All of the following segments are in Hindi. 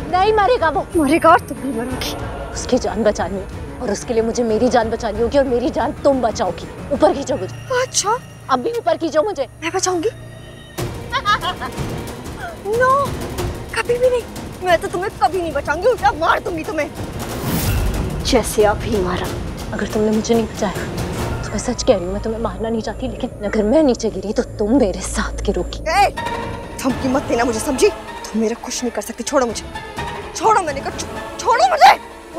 नहीं मरेगा वो। मरेगा और तुम भी मरोगी। उसकी जान बचानी है और उसके लिए मुझे मेरी जान बचानी होगी और मेरी जान तुम बचाओगी। ऊपर खींचो मुझे। अच्छा अब भी ऊपर खींचो मुझे। मैं बचाऊंगी। नो कभी भी नहीं। मैं तो तुम्हें कभी नहीं बचाऊंगी, उल्टा मार दूंगी तुम्हें जैसे आप ही मारा। अगर तुमने मुझे नहीं बचाया तो मैं सच कह रही हूँ, मैं तुम्हें मारना नहीं चाहती, लेकिन अगर मैं नीचे गिरी तो तुम मेरे साथ गिरोगी। धमकी मत देना मुझे, समझी? तुम मेरा कुछ नहीं कर सकती। छोड़ो मुझे, छोड़ो, मैंने कहा छोड़ो मुझे।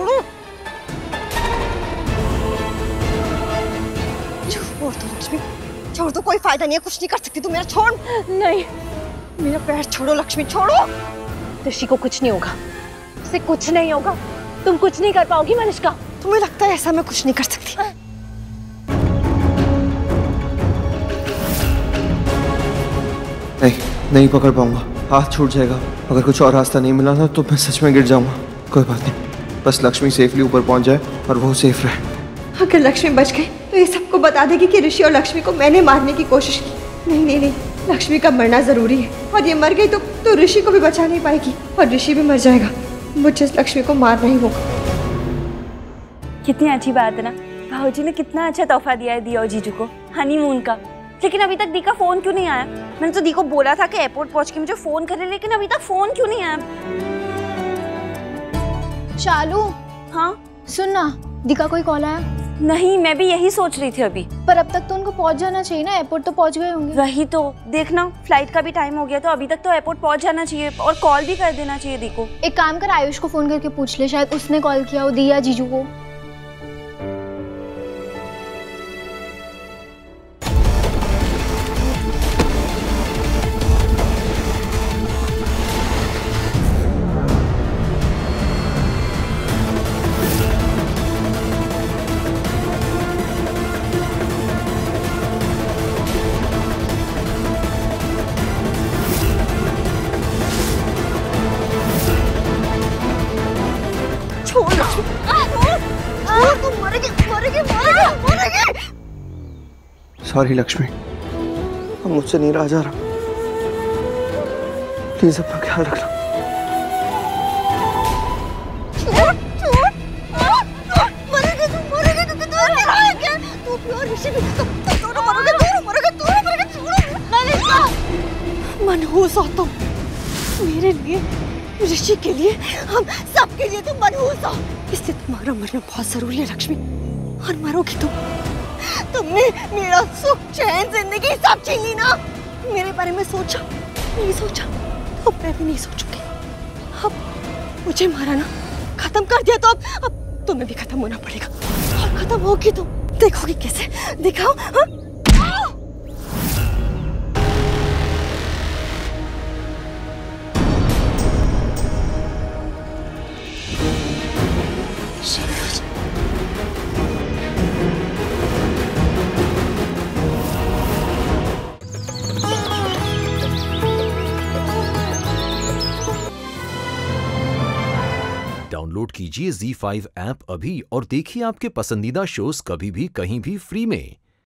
छोड़ दो लक्ष्मी, छोड़ दो, कोई फायदा नहीं है, कुछ नहीं कर सकती तू। मेरा छोड़। नहीं, मेरा पैर छोड़ो लक्ष्मी, छोड़ो। ऋषि को कुछ नहीं होगा, उसे कुछ नहीं होगा। तुम कुछ नहीं कर पाओगी मनिष्का। तुम्हें लगता है ऐसा मैं कुछ नहीं कर सकती? नहीं पकड़ पाऊंगा, हाथ छूट जाएगा। अगर कुछ और रास्ता नहीं मिला ना तो मैं सच में गिर जाऊंगा। कोई बात नहीं, बस लक्ष्मी सेफली ऊपर पहुंच जाए और वो सेफ रहे। अगर लक्ष्मी बच गई तो ये सबको बता देगी कि ऋषि और लक्ष्मी को मैंने मारने की कोशिश की। नहीं नहीं नहीं, लक्ष्मी का मरना जरूरी है, और ये मर गई तो ऋषि को भी बचा नहीं पाएगी और ऋषि भी मर जाएगा। मुझे लक्ष्मी को मारना ही होगा। कितनी अच्छी बात है ना, भाऊजी ने कितना अच्छा तोहफा दिया है दिया और जीजू को, हनीमून का। लेकिन अभी तक दी का फोन क्यों नहीं आया? मैंने तो दी को बोला था कि एयरपोर्ट पहुंच के मुझे फोन करे, लेकिन अभी तक फोन क्यों नहीं आया? शालू, हाँ सुन ना, दी का कोई कॉल आया? नहीं, मैं भी यही सोच रही थी अभी। पर अब तक तो उनको पहुंच जाना चाहिए ना, एयरपोर्ट तो पहुंच गए होंगे। वही तो, देखना फ्लाइट का भी टाइम हो गया, तो अभी तक तो एयरपोर्ट पहुंच जाना चाहिए और कॉल भी कर देना चाहिए दी को। एक काम कर, आयुष को फोन करके पूछ ले, शायद उसने कॉल किया हो दी या जीजू को। सॉरी लक्ष्मी, अब मुझसे नहीं रहा जा रहा। प्लीज अपना ख्याल रखना। मनहूस हो तुम मेरे लिए, ऋषि के लिए, हम सबके लिए तुम मनहूस हो। इससे तुम्हारा मरना बहुत जरूरी है लक्ष्मी, और मरोगी तुमने मेरा सुख चैन जिंदगी सब छीन ली ना। मेरे बारे में सोचा नहीं सोचा, अब मैं भी नहीं सोचूंगी। अब मुझे मारा ना, खत्म कर दिया, तो अब तुम्हें भी खत्म होना पड़ेगा। और खत्म होगी तुम, देखोगी कैसे, दिखाओ। हाँ? डाउनलोड कीजिए ZEE5 ऐप अभी और देखिए आपके पसंदीदा शोज कभी भी कहीं भी फ्री में।